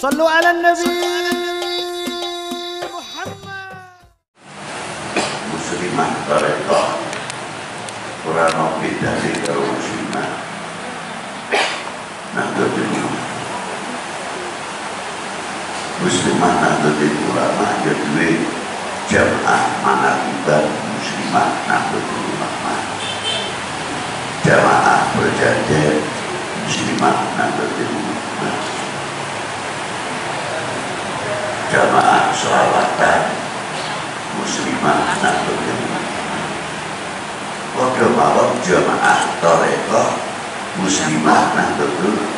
صلوا على النبي محمد. Muslimah tarekah Qur'an beda karo muslimah Nahdlatul Muslimah Nahdlatul Ulama ya duwe jamaah manaqibat muslimah Nahdlatul Ulama, jamaah berjajar muslimah Nahdlatul Ulama, jamaah sholawatan muslimah Nahdlatul Ulama, padha mawon jamaah tarekah muslimah Nahdlatul Ulama.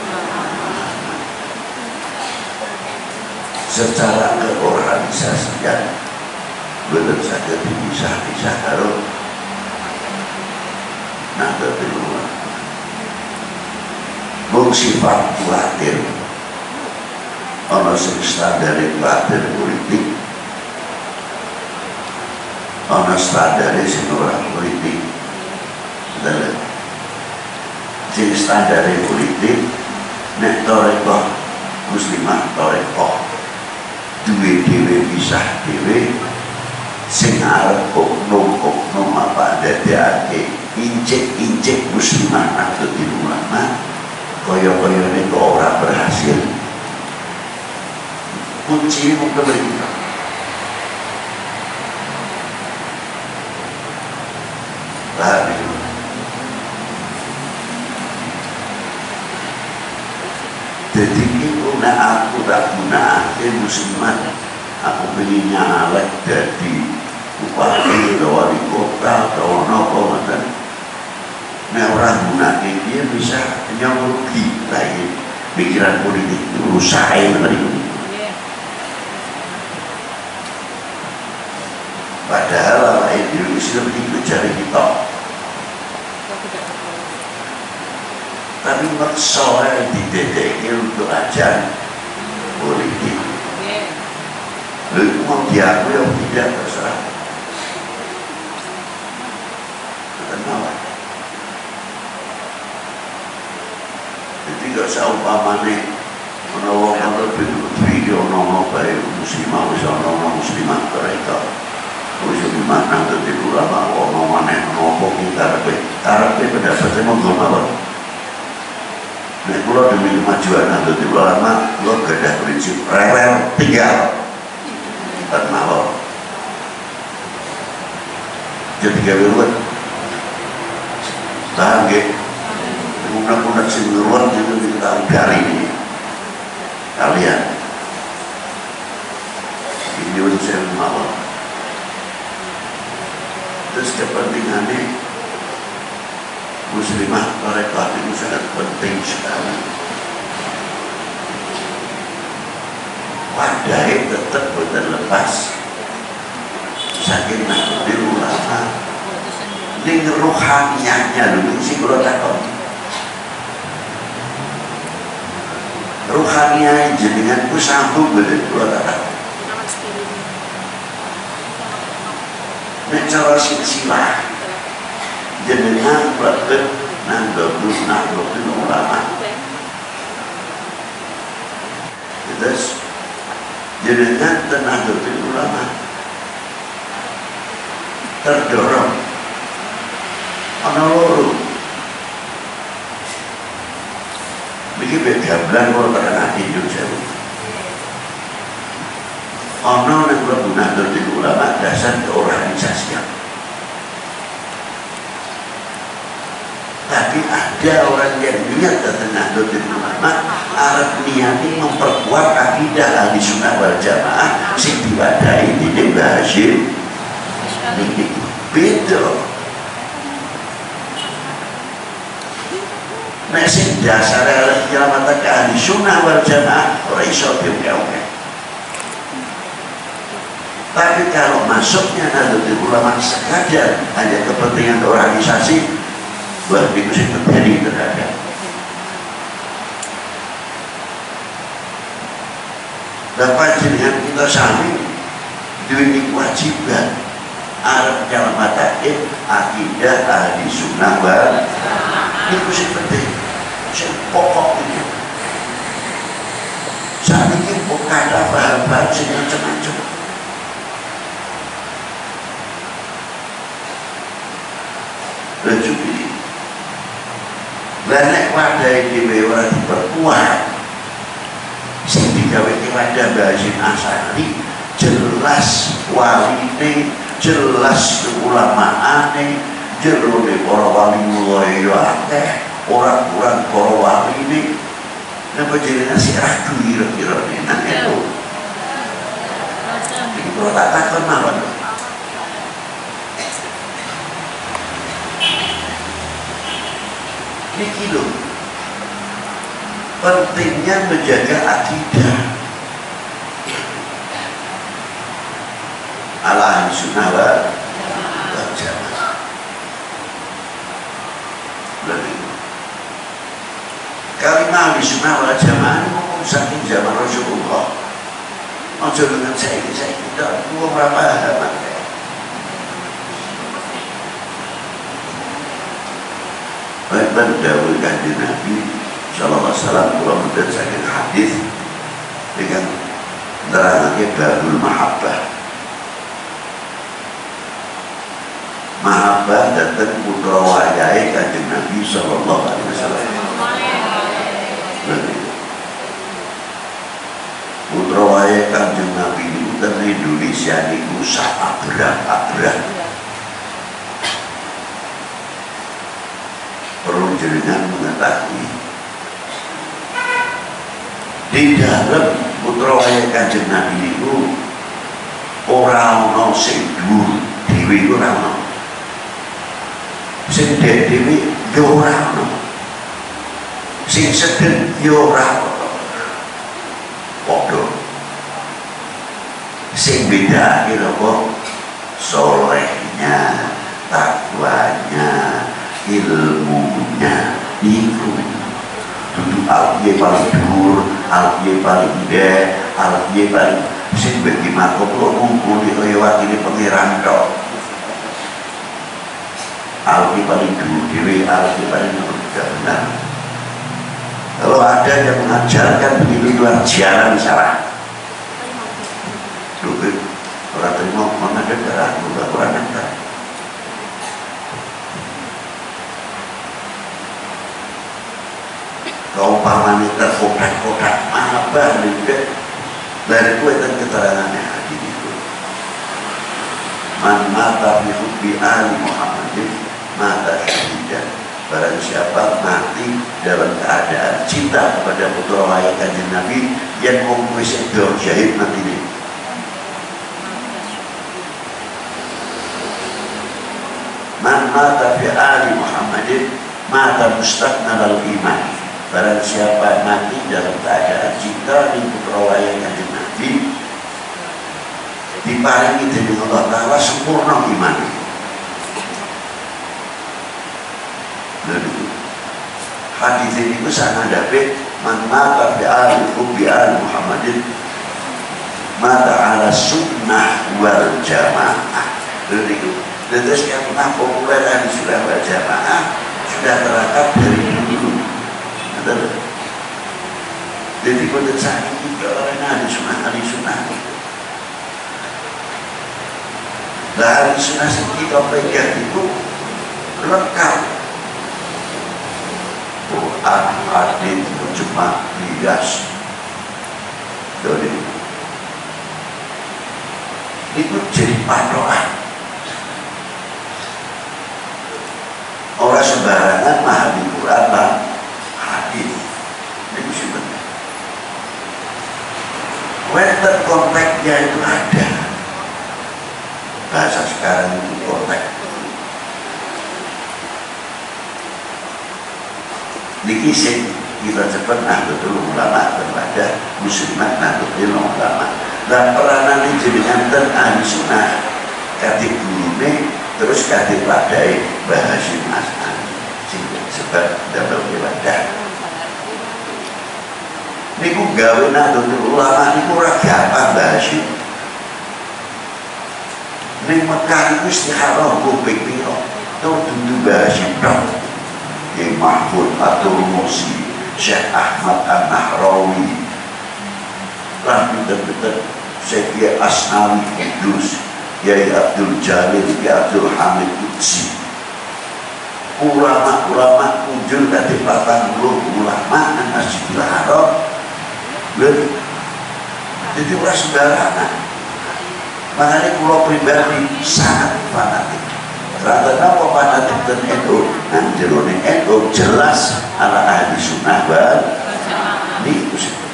Secara keorganisasian belum saja dipisah-pisah karo Nahdlatul Ulama. Mung sifat kuatir ana sing standare kuatir politik, ana standare sing ora politik. Sing standare politik nek tarekah muslimah tarekah duwe dhewe pisah dhewe sing arep oknum apa dadekake incik-incik muslimah Nahdlatul Ulama kaya-kayane kok ora berhasil. Kunci mung pemerintah. Paham itu? Jadi itu aku tak gunake muslimat, aku pengen nyalek jadi bupati atau wali kota atau apa macam. Nah orang gunake dia bisa nyamrugi lagi pikiran politik rusak dari itu. Padahal Indonesia lebih mencari kita. Tapi maksonya didedeki untuk ajar politik. Lalu mau diakui atau tidak terserah. Kenapa? Jadi gak saumpamane menolong lebih ono baik muslimah bisa ono muslimah mereka. Muslimah Nahdlatul Ulama ono maneh nopo kita karepe pendapatnya monggo mawon. Nek kula demi kemajuan Nahdlatul Ulama, kula gadah prinsip rewel tinggal dan mawon. Jadi gawe ruwet. Paham nggih? Mudah-mudahan sing ruwet itu kita udari ini. Kalian ini urusan mawon. Terus kepentingannya muslimah tarekah itu sangat penting sekali. Wadahnya tetap betul lepas saking Nahdlatul Ulama ini rohaniahnya dulu sih kalau takut rohaniah jenengan ku sambung betul kalau takut nek cara silsilah jenengan berarti Nahdlatul Ulama. Terus jenengan Nahdlatul Ulama terdorong ana loro. Iki begablan karo tekan Indonesia. Ana nek Nahdlatul Ulama dasar keorganisasian. Tapi ada orang yang niat tentang Nahdlatul Ulama arep niati memperkuat akidah ahli sunnah wal jamaah sing diwadahi dening Mbah Hasyim ini beda. Nek sing dasar keramat ahli sunnah wal jamaah ora iso dioke-oke. Tapi kalau masuknya Nahdlatul Ulama sekadar hanya kepentingan organisasi, wah itu sih terjadi terhadap dapat jenengan kita sami duweni kewajiban arep nyelamatake akidah ahli sunnah wal jamaah. Itu sih penting, sing pokok ini. saat ini bukan ada bahan-bahan sing macam-macam. Lecuti, lanek wadah dhewe ora diperkuat, sing digawe ki wadah Mbah Hasyim Asy'ari jelas waline, jelas ulamaane, jerone para wali mulai yo akeh, orang-orang para waline. Napa jenengan sih ragu kira-kira nang itu. Iki kok tak takon mawon. Niki lho, pentingnya menjaga akidah ala sunnah wal jamaah. Kalimah sunnah wal jamaah ini ngomong saking zaman Rasulullah. Ojo dengan saya tidak gua berapa halaman. Baik dawuh Kanjeng Nabi sallallahu alaihi wasallam kula mendherekaken hadis dengan nerangake babul mahabbah. Mahabbah datang putra wayahe Kanjeng Nabi sallallahu alaihi wasallam. Putra wayahe Kanjeng Nabi itu ten Indonesia niku sak abrah-abrah. Perlu jenengan mengetahui di dalam putra wayah Kanjeng Nabi itu ora ana sing dhuwur dhewe ora ana, sing dhewe yo ora ana, sing sedeng yo ora ana, padha sing beda kira apa solehnya, takwanya, ilmunya itu duduk alkiye paling dhuwur, alkiye paling ndek, alkiye paling sing bagi makom kok ngumpuli kaya wakile pangeran tok. Alkiye paling dhuwur dhewe, alkiye paling tidak benar. Kalau ada yang mengajarkan begitu luar jalan salah. Duh, orang terima mana ada darah, enggak kurang ada. Kau pamani terkotak-kotak apa juga dari kue dan keterangannya hadis itu. Man mata fi hubbi ali Muhammadin mata syahidan. Barang siapa mati dalam keadaan cinta kepada putra wayah Kanjeng Nabi yang mengkuis itu syahid mati ini. Man mata fi ali Muhammadin mata mustaqnal al-iman. Barang siapa mati dalam keadaan cinta di putra wayah Kanjeng Nabi diparingi dening Allah Ta'ala sempurna iman. Hadis ini ku sanadabe man mata bi ali Muhammadin mata ala sunnah wal jamaah. Terus yang pernah populer di sunnah wal jamaah sudah terangkat dari dulu. Jadi pada saat itu orang ahli sunnah nah ahli sunnah kita pegang itu lengkap Quran, hadis, cuma bias dari itu jadi patokan. Orang sembarangan memahami Quran dan hadis. Itu sebenarnya. Western konteksnya itu ada. Bahasa sekarang itu konteks. Niki sing kita cepat nahdlatul ulama kepada muslimat nahdlatul ulama. Dan peranan ini jenengan ten ahli sunnah kati gurune terus kati wadai Mbah Hasyim Asy'ari sebab damel ibadah. Niku gawe nahdlatul ulama niku ora gampang Mbah Hasyim. Ning Mekah iku istikharah kuping pira. Tur dudu Mbah Hasyim tok. Mahfud Atul Musi, Syekh Ahmad An-Nahrawi, pinter-pinter Syekh Asnawi Kudus, Yai Abdul Jalil, Yai Abdul Hamid Qudsi. Ulama-ulama muncul dari 40 ulama dan Masjidil Haram. Jadi orang sembarangan. Makanya pulau pribadi sangat fanatik. Karena apa fanatik dan NU? Anjirone NU jelas ala ahli sunnah wal ini itu sih.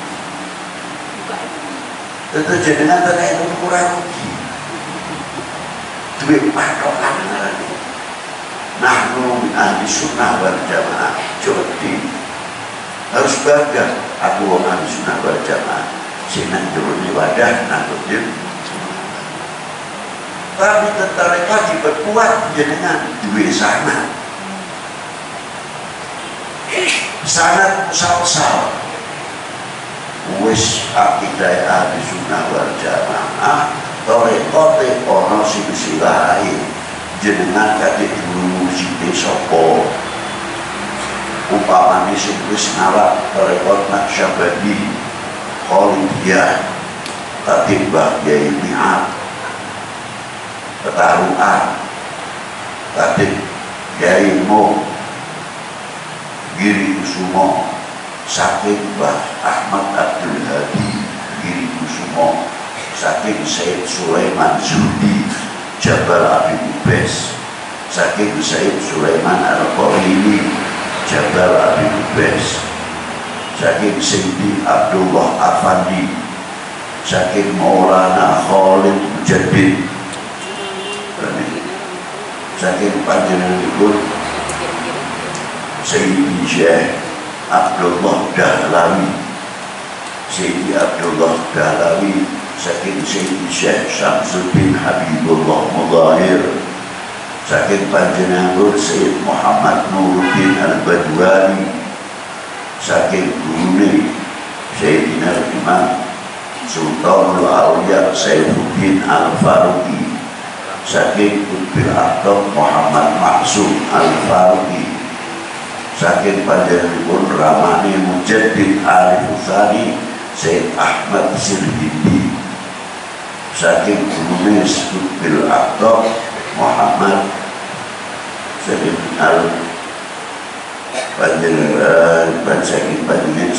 Tentu jenengan dan NU kurang rugi. Duit patokan lagi. Nahnu min ahli sunnah wal jamaah. Jadi harus bangga. Aku orang ahli sunnah wal jamaah. Sinan juruni wadah nangkutin. Tapi mereka diperkuat dengan dua sana. Sangat usal-usal. Wis akidah ahli sunnah wal jamaah. Tore-tore ono silsilahe. Jenengan kadek dulu sini sopo. Upamane sing wis ngalap tore-tore Naqsyabandi. Kholidiyah, Katimbah Yai Mi'ad, Ketaruan, Katib Yai Mo, Giri Kusumo, saking Mbah Ahmad Abdul Hadi, Giri Kusumo, saking Said Sulaiman Zudi, Jabal Abi Ubes, saking Said Sulaiman Al-Qawili, Jabal Abi Ubes, saking Sayyidi Abdullah Afandi, saking Maulana Khalid Mujaddid, saking panjenenganipun Sayyidi Syekh Abdullah Dahlawi, Sayyidi Abdullah Dahlawi, saking Sayyidi Syekh Syamsuddin Habibullah Mudahir, saking panjenenganipun Sayyid Muhammad Nuruddin Al-Badwani, saking gurune Sayyidina Imam Sultanul Awliya Sayyiduddin Al-Faruqi, saking Qutbil Aqtab Muhammad Maksum Al-Faruqi, saking panjenenganipun Ramani Mujaddid Al-Futhani Sayyid Ahmad Sirhindi, saking gurune Qutbil Aqtab Muhammad Sayyidina saking panjenengan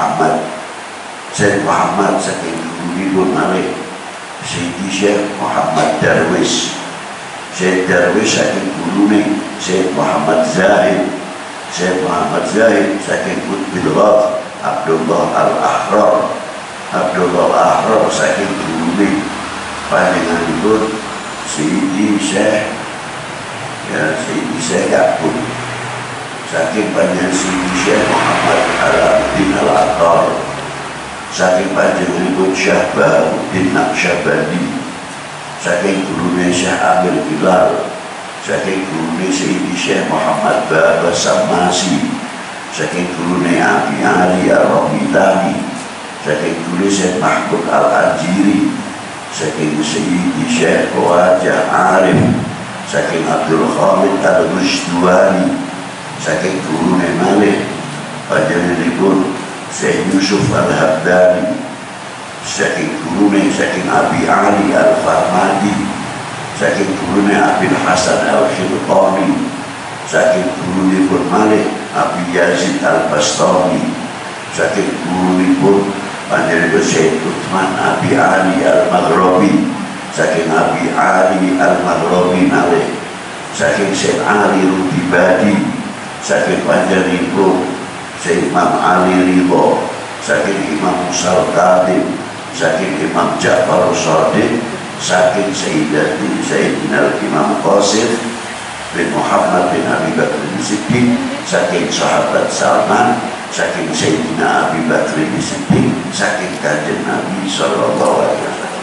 Syekh Muhammad saking guru malih Sayyidi Syekh Muhammad Darwis, Syekh Darwis saking gurune Syekh Muhammad Zahid, Syekh Muhammad Zahid saking Qutbil Ghaf Abdullah Al-Ahrar, Abdullah Al-Ahrar saking gurune panjenenganipun Sayyidi Syekh Sayyidi Syekh Yakub, saking panjenengan Sayyidi Syekh Muhammad Al-Abdin Al-Attar, saking panjenenganipun Syekh Bahuddin Naqsyabandi, saking gurune Syekh Amir Bilal, saking gurune Sayyidi Syekh Muhammad Baba Samasi, saking gurune Abi Ali Ar-Rahmitani, saking gurune Syekh Mahmud Al-Ajiri, saking Sayyidi Syekh Wajah Arif, saking Abdul Khalid Al-Rushdwani, saking gurune malih panjenenganipun Syekh Yusuf Al-Habdani, saking gurune saking Abi Ali Al-Farmadi, saking gurune Abi Hasan Al-Khilqani, saking gurunipun malih Abi Yazid Al-Bastami, saking gurunipun panjenenganipun Syekh Utsman Abi Ali Al-Maghrabi, saking Abi Ali Al-Maghrabi malih, saking Syekh Ali Rutibadi, saking panjenenganipun Syekh Imam Ali Ridho, saking Imam Musa Al-Qadim, saking Imam Ja'far Shadiq, saking Sayyidina Imam Qasim bin Muhammad bin Abi Bakr Siddiq, saking sahabat Salman, saking Sayyidina Abi Bakr Siddiq, saking Kanjeng Nabi sallallahu alaihi wasallam.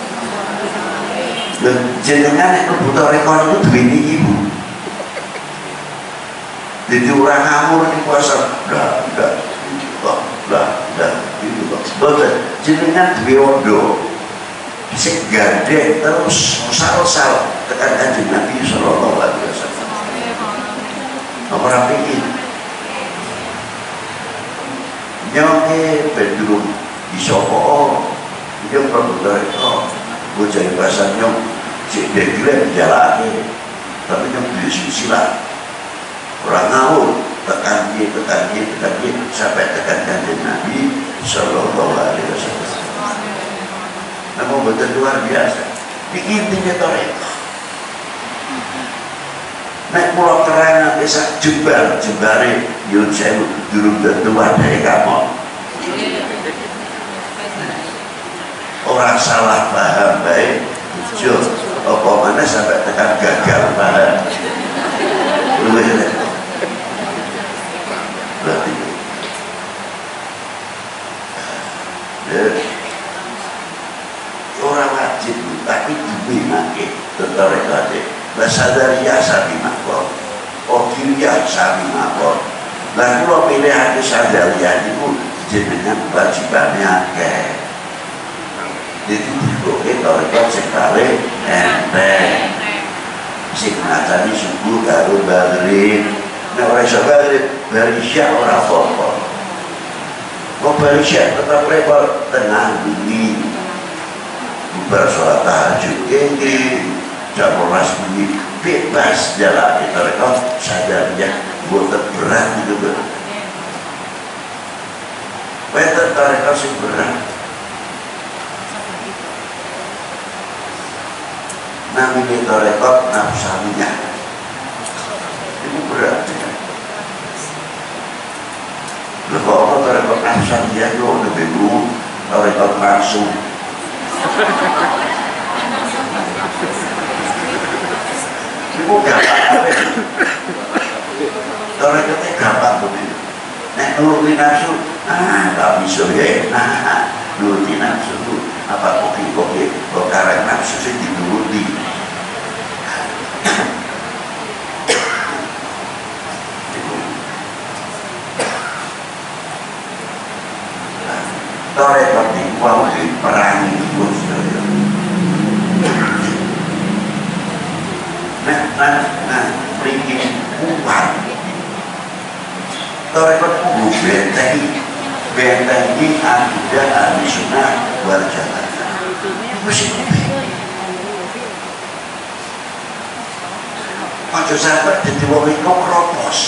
Jenengan nek mlebu rekon itu duweni ibu. Jadi orang ngamur di puasa, dah, itu betul. Jenengan diondo, si gade terus usal-usal tekan Kanjeng Nabi sallallahu alaihi wasallam. Apa pikir? Nyonge bedrum di Soko, Yang produk itu bocah bahasa nyong cek degre jalan tapi nyong diskusi lah orang ngawur tekan dia sampai tekan kanjeng Nabi Sallallahu Alaihi Wasallam. Namun betul luar biasa. Intinya toreko. Naik pulau kerangan desa jembare yun saya durung tentu dari kamu. Orang salah paham baik, jujur, apa mana sampai tekan gagal paham. Berarti orang wajib tapi dibinake tentara kade bahasa dari sami makor okiria sami makor lalu lo pilih hati sadarian itu jenengan wajibannya akeh jadi dibuke toreko sekali enteng sing ngajani subuh karo maghrib nek ora iso maghrib bari isya ora apa-apa kok bari isya tetap repot tenang dingin bubar sholat tahajud ini jam 12 menit bebas jalan di toreko sadarnya buat berat gitu kan betul toreko sih berat namanya toreko nafsaninya itu berat ya lepas apa toreko nafsaninya itu lebih dulu toreko langsung itu gampang toreko gampang begitu nek nuruti nafsu gak bisa ya nuruti nafsu apa kopi kok karang nafsu sih dituruti toreko di mau diperangi bos nah bikin kuat toreko kubu benteng ini akidah ahli sunnah wal jamaah mesti ojo sampai jadi wong iku kropos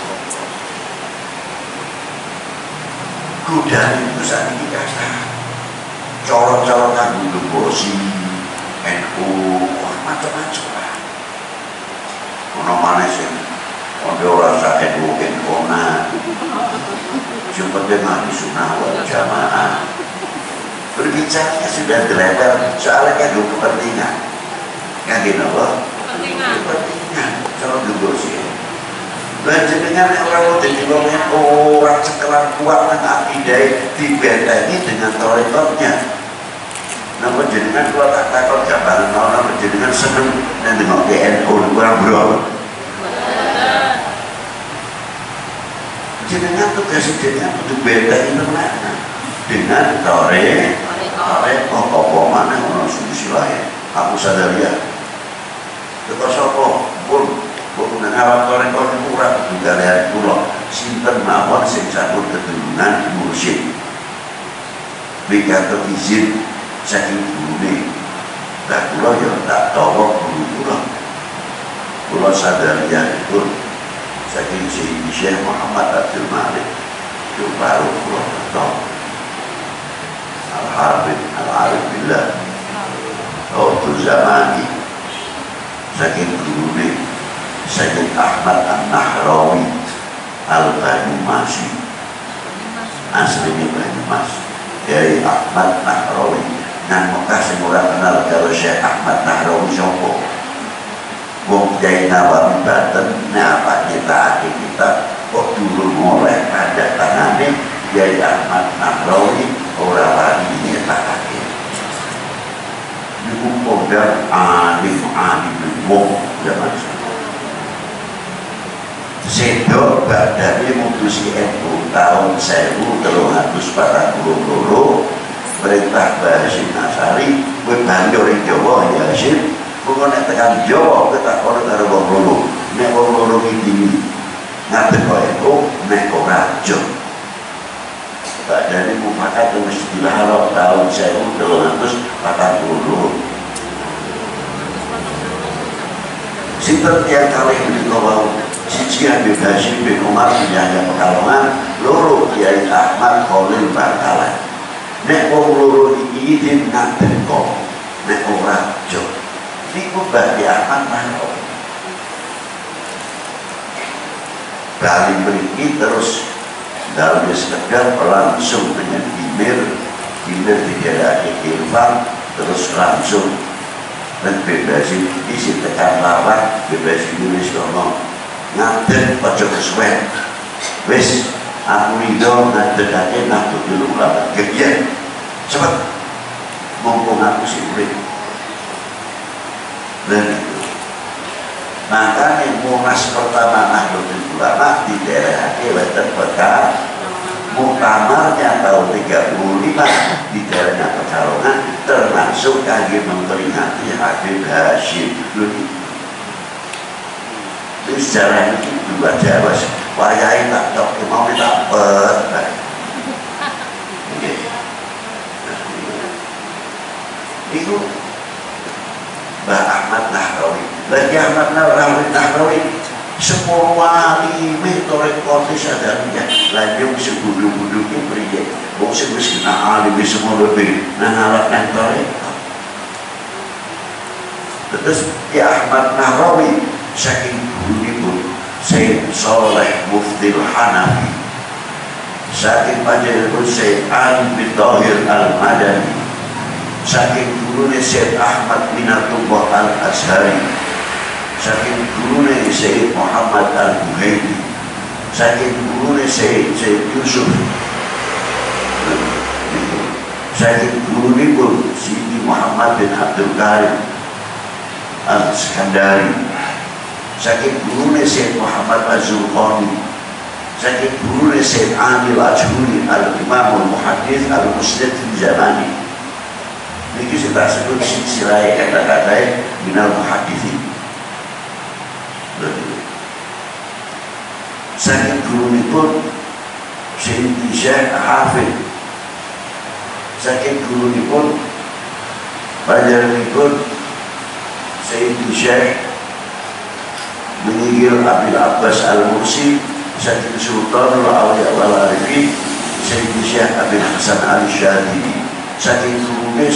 godaan itu saat ini kata corong-corong nganggo bosi NU macam-macam lah ono maneh sing ono ora sak NU kona cuma dengan sunnah wal jamaah berbicaranya sudah dilebar soalnya kan kepentingan kan gitu apa kepentingan kalau dibosi belajar dengan orang mau jadi orang sekelar kuat dan akidah dibentengi dengan torekotnya namun jadikan kuat takut gambaran orang menjadikan seneng dan dengan TNU kurang berapa jadikan tugas jadikan untuk bentengi mana dengan toreko mana orang solusi lain aku sadar ya kita sopo pun bukan alat toreko kurang juga dari pulau sinten mawon sing sampun keturunan mursyid bikin izin saking gurune dan pulau yang tak tahu pulau sadar ya itu saking Syekh Muhammad Abdul Malik itu baru pulau tahu Al-Arif Billah waktu zamani saking gurune Sayyid Ahmad An-Nahrawi Al-Banyumasi aslinya Banyumas dari Ahmad Nahrawi yang Mekah semula kenal kalau Syekh Ahmad Nahrawi sopo wong Kiai Nawawi Banten apa kita kok dulu mulai ada tangannya Kiai Ahmad Nahrawi orang wali nyetake niku kodam alim wong zaman sedo badane mutusi NU tahun 1342 perintah Basim Nasari kowe banjur ing Jawa ya Basim kowe nek tekan Jawa kowe tak ono karo wong loro nek wong loro iki ngaten kowe nek ora jo badane mufakat wis dilarang tahun 1342 Sinten yang kali ini kau siji Habib Hashim bin Umar Penyangga Pekalongan, loro Kiai Ahmad Khalil Bangkalan. Nek wong loro iki izin ngaten kok, nek ora jo. Niku Mbah Ahmad Mahro. Kali mriki terus dalam sekedar langsung dengan email tidak Irfan, terus langsung dan bebasin isi tekan lawak, bebasin nulis ngomong ngaten pojok kesuwen wis aku ridho ngadekake nak dulu lawak kegiatan cepet mumpung aku sih urip. Dan itu makanya munas pertama Nahdlatul Ulama di daerah Wonten Kota muktamarnya tahun 35 di daerah Pekalongan termasuk kaki memperingati Habib Hashim. Itu sejarah ini juga Jawa wayai tak dok mau minta itu Mbah Ahmad Nahrawi. Bagi Ahmad Nahrawi semua wali torek-torek sadarnya lanjut sebudu-budunya beriye bok sebesar alim semua lebih nangalat dan torek. Terus ya Ahmad Nahrawi saking guru pun Syekh Saleh Muftil Hanafi, saking panjang pun Syekh Ali bin Tahir Al-Madani, saking gurunya Syekh Ahmad Minatullah Al-Azhari, saking gurunya Syekh Muhammad Al-Buhaidi, saking gurunya Syekh Yusuf, saking gurunya pun Sidi Muhammad bin Abdul Karim Al-Skandari, saking gurunya Syekh Muhammad Az-Zulqani, saking gurunya Syekh Adil Ajhuri Al-Imam Al-Muhaddith Al-Musnid di zamani. Ini kita sebut silsilah kata-kata minal muhaddithin. Saking guru pun Sayyidi Syekh Hafid, saking guru pun pelajaran pun Sayyidi Syekh Menigil Abil Abbas Al-Mursi, saking Sultanul Awliya wal Arifin Sayyidi Syekh Abil Hasan Al-Syadili, saking gurune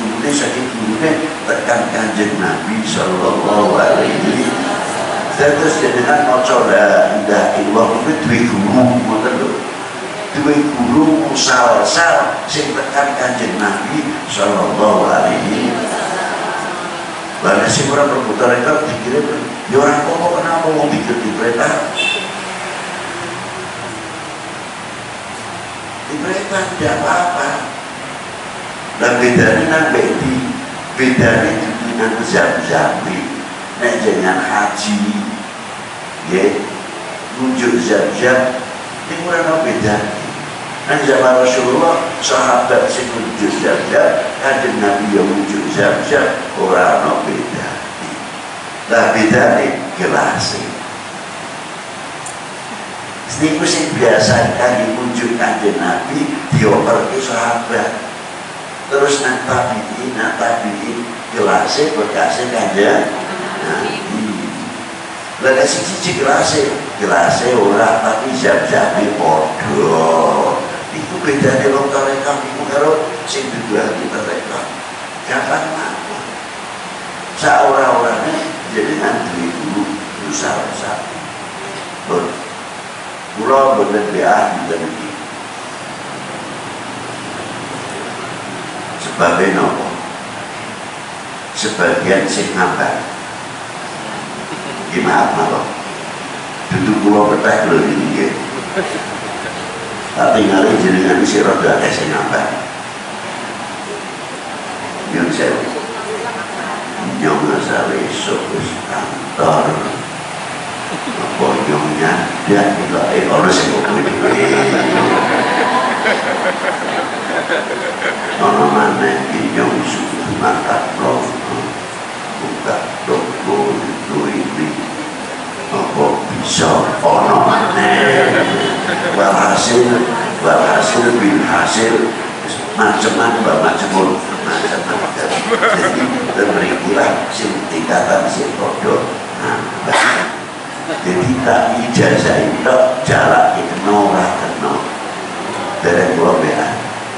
tekan Kanjeng Nabi sallallahu alaihi. Terus dengan maca la ilaha illallah itu duwe guru ngoten lho. Duwe guru musawasal sing tekan Kanjeng Nabi sallallahu alaihi. Lah sing ora berputar itu dikira ya ora kok kenapa wong pikir diperintah. Diperintah tidak apa-apa. Dan bedanya nanti bedanya dengan zam-zami nek jangan haji ya muncul zam-zam ini kurang beda. Nah zaman Rasulullah sahabat sing muncul zam-zam Kanjeng Nabi yang muncul zam-zam orang beda. Lah bedanya gelas niku sing biasa kali muncul Kanjeng Nabi dioper ke sahabat. Terus nanti gelasnya bekasnya Kanjeng Nabi. Lalu siji gelasnya orang tapi zam-zame podo. Itu bedanya lokal rekam itu karo sing dijual di mereka. Kapan apa? Seorang-orangnya jadi nanti dulu usaha-usaha. Pulau bener dia dan sebagai nopo sebagian sing ngambak gimana maaf duduk pulau petak lho ini tapi ngalih jenengan si roda sing ngambak yang saya nyong asal esok kantor apa nyongnya dia nilai orang sing ngomong ono maneh nyong sudah mangkat roh buka toko itu ini apa bisa ono maneh walhasil bin hasil macam-macam istilah sing tingkatan sing padha. Nah, jadi tak ijazah itu jarak itu ora kena. Dereng kula bean.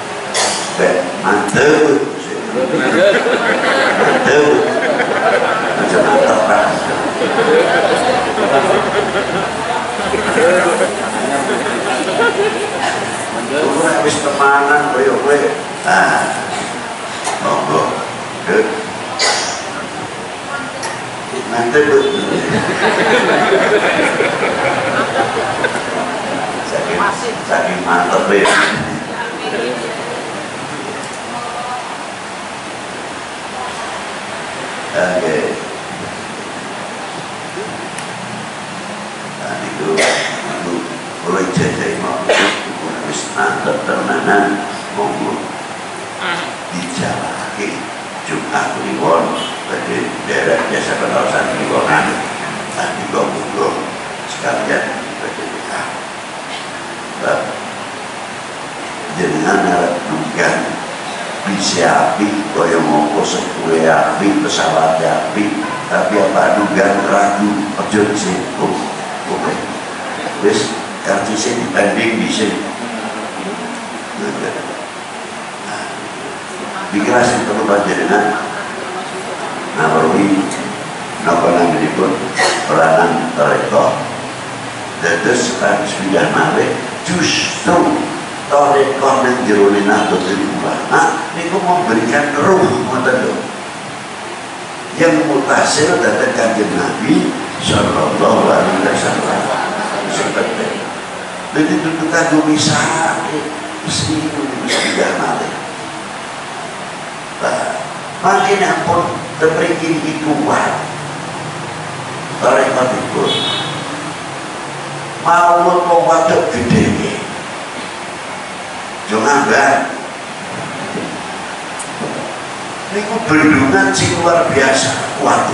Mantep. Mantep. Aja mantep Pak. Ora wis temanan koyo kowe. Ah. Monggo. Mantep. Saking mantep ya. Oke. Nah itu boleh jajai mau wis mantep tenanan monggo dijalake Jumat Kliwon pada daerah Desa Pengawasan Kliwonan. Nah monggo sekalian berdoa. Jenengan arep dugan bisa api kaya mongko sepure api pesawat api tapi apa dugan ragu aja sih oke wis karcisnya dibanding bisa dikirasin perlu panjenengan nawarwi napa naminipun peranan toreko dados sekarang sudah malih justru toreko yang jerone Nahdlatul Ulama niku memberikan ruh ngoten lho yang mutasil datang Kanjeng Nabi sallallahu alaihi wasallam seperti jadi itu kagum bisa mesti sudah malih makin ampun terpikir kuat toreko itu mau waduk gede jangan bang ini bendungan sing luar biasa kuat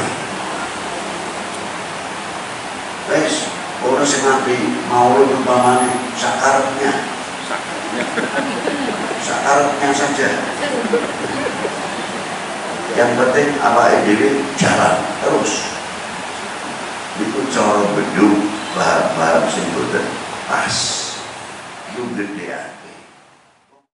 guys orang sing nganti mau umpamanya sakarnya saja yang penting apa ini jalan terus itu cara bendung bahan-bahan sing boten pas itu gedean